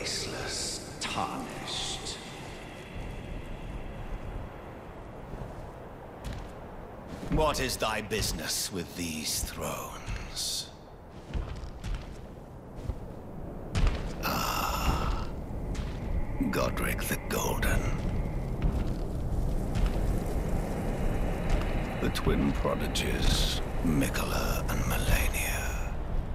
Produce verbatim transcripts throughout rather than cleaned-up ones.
graceless, tarnished. What is thy business with these thrones? Ah, Godric the Golden. The twin prodigies, Mikola and Melania.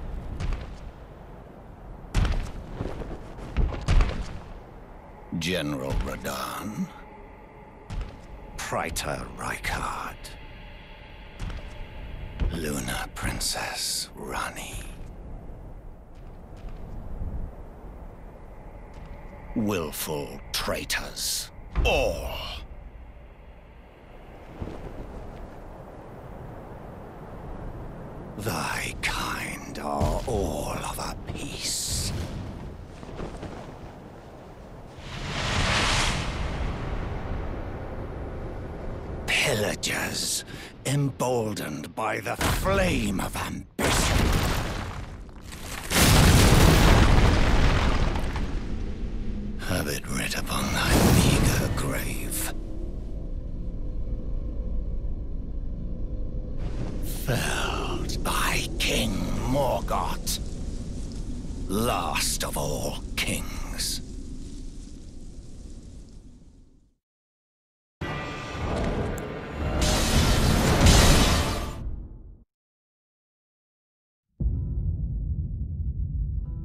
General Radahn. Praetor Rykard. Luna Princess Rani. Willful traitors, all. Thy kind are all of a piece. Pillagers, emboldened by the flame of ambition. Have it writ upon thy meager grave. Felled by King Morgott, last of all kings.